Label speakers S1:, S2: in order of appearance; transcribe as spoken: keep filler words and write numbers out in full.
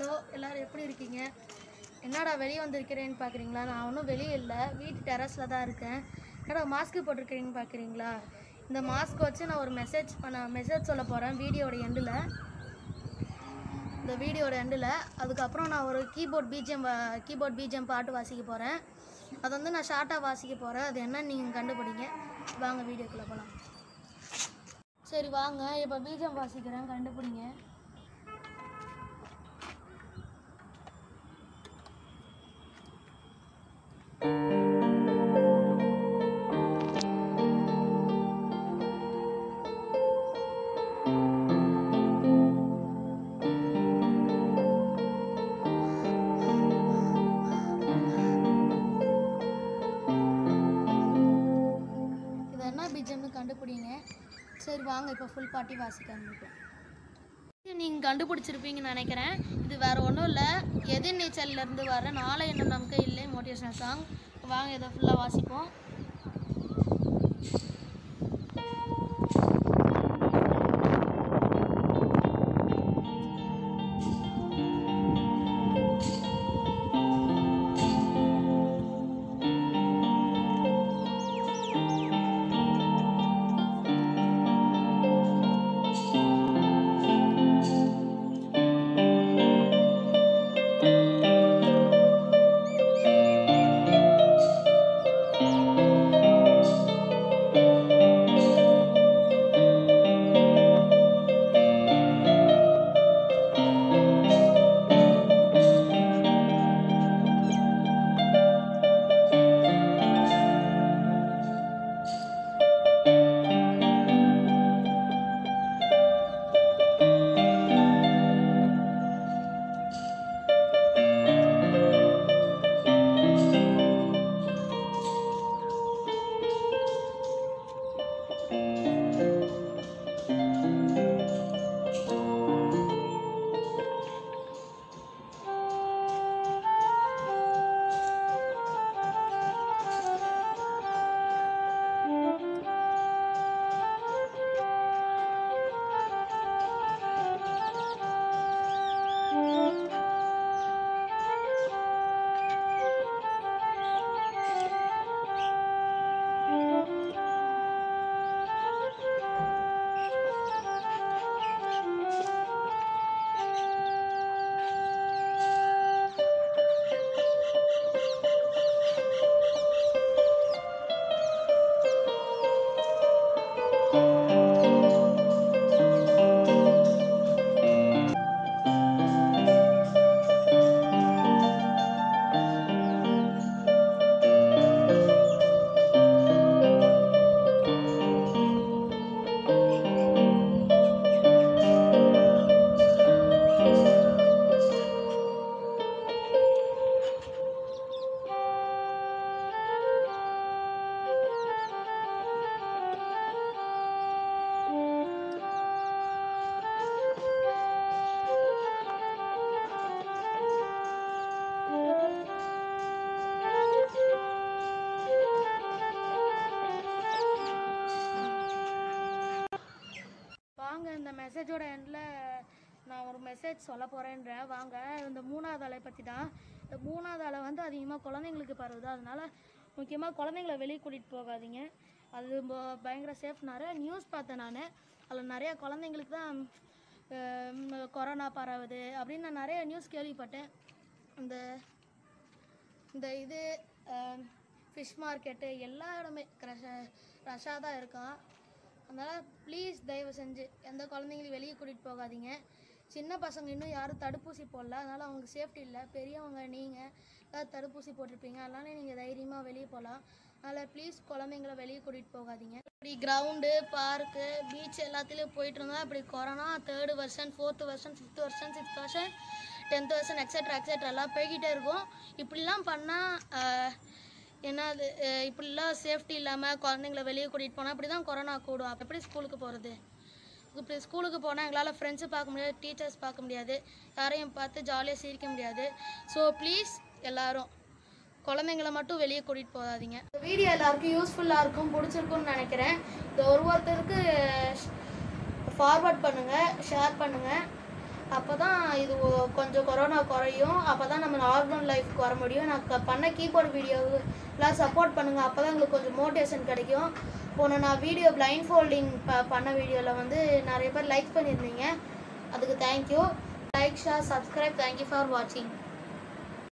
S1: Hello எல்லோரும் எப்படி இருக்கீங்க? என்னடா வெளியே வந்திருக்கிறேன்னு பார்க்குறீங்களா? நான் ஒன்றும் வெளியே இல்லை, வீட்டு டெரஸில் தான் இருக்கேன். என்னடா மாஸ்க்கு போட்டிருக்கிறேன்னு பார்க்குறீங்களா? இந்த மாஸ்க் வச்சு நான் ஒரு மெசேஜ் பண்ண மெசேஜ் சொல்ல போகிறேன் வீடியோட எண்டில். இந்த வீடியோட எண்டில் அதுக்கப்புறம் நான் ஒரு கீபோர்ட் பிஜிஎம் கீபோர்ட் பிஜிஎம் பாட்டு வாசிக்க போகிறேன். அது வந்து நான் ஷார்ட்டாக வாசிக்க போகிறேன். அது என்னன்னு நீங்கள் கண்டுபிடிங்க. வாங்க வீடியோக்குள்ளே போகலாம். சரி வாங்க, இப்போ பிஜிஎம் வாசிக்கிறேன், கண்டுபிடிங்க. பிஜிஎம்னு கண்டுபிடிங்க. சரி வாங்க இப்போ ஃபுல் பாட்டி வாசிக்க ஆரம்பிப்போம். நீங்கள் கண்டுபிடிச்சிருப்பீங்கன்னு நினைக்கிறேன். இது வேறு ஒன்றும் இல்லை, எதிர்நீச்சல்லேருந்து வர நாளை என்ன நமக்கு இல்லை மோட்டிவேஷனல் சாங். வாங்க இதை ஃபுல்லாக வாசிப்போம். இந்த மெசேஜோட எண்டில் நான் ஒரு மெசேஜ் சொல்ல போகிறேன்றேன். வாங்க, இந்த மூணாவது அலை பற்றி தான். இந்த மூணாவது அலை வந்து அதிகமாக குழந்தைங்களுக்கு பரவுது. அதனால் முக்கியமாக குழந்தைங்கள வெளியே கூட்டிகிட்டு போகாதீங்க. அது பயங்கர சேஃப். நிறைய நியூஸ் பார்த்தேன் நான். அதில் நிறைய குழந்தைங்களுக்கு தான் கொரோனா பரவுது அப்படின்னு நான் நிறைய நியூஸ் கேள்விப்பட்டேன். இந்த இந்த இது ஃபிஷ் மார்க்கெட்டு எல்லா இடமே ரஷ ரஷ்ஷாக தான் இருக்கான். அதனால் ப்ளீஸ் தயவு செஞ்சு எந்த குழந்தைங்களையும் வெளியே கூட்டிகிட்டு போகாதீங்க. சின்ன பசங்க இன்னும் யாரும் தடுப்பூசி போடல, அதனால் அவங்களுக்கு சேஃப்டி இல்லை. பெரியவங்க நீங்கள் ஏதாவது தடுப்பூசி போட்டிருப்பீங்க, அதனால நீங்கள் தைரியமாக வெளியே போகலாம். அதனால் ப்ளீஸ் குழந்தைங்கள வெளியே கூட்டிகிட்டு போகாதீங்க. இப்படி கிரவுண்டு, பார்க்கு, பீச் எல்லாத்துலேயும் போயிட்டு இருந்தால் இப்படி corona third version, fourth version, fifth version, sixth version, tenth version etcetera etcetera எல்லாம் போய்கிட்டே இருக்கும். இப்படிலாம் பண்ணால் ஏன்னா அது இப்படிலாம் சேஃப்டி இல்லாமல் குழந்தைங்கள வெளியே கூட்டிகிட்டு போனால் அப்படி தான் கொரோனா கூடும். அப்போ எப்படி ஸ்கூலுக்கு போகிறது? இப்படி ஸ்கூலுக்கு போனால் எங்களால் ஃப்ரெண்ட்ஸு பார்க்க முடியாது, டீச்சர்ஸ் பார்க்க முடியாது, யாரையும் பார்த்து ஜாலியாக சிரிக்க முடியாது. ஸோ ப்ளீஸ் எல்லோரும் குழந்தைங்கள மட்டும் வெளியே கூட்டிகிட்டு போகாதீங்க. இந்த வீடியோ எல்லாருக்கும் யூஸ்ஃபுல்லாக இருக்கும், பிடிச்சிருக்குன்னு நினைக்கிறேன். இந்த ஒரு ஒருத்தருக்கு ஃபார்வர்ட் பண்ணுங்கள், ஷேர் பண்ணுங்கள். அப்போ தான் இது கொஞ்சம் கொரோனா குறையும். அப்போ தான் நம்ம நார்மல் லைஃப்க்கு வர முடியும். நான் பண்ண கீபோர்டு வீடியோவெலாம் சப்போர்ட் பண்ணுங்கள். அப்போ தான் எங்களுக்கு கொஞ்சம் மோட்டிவேஷன் கிடைக்கும். போன நான் வீடியோ பிளைண்ட் ஃபோல்டிங் ப பண்ண வீடியோவில் வந்து நிறைய பேர் லைக் பண்ணியிருந்தீங்க. அதுக்கு thank you. Like share subscribe. Thank you for வாட்சிங்.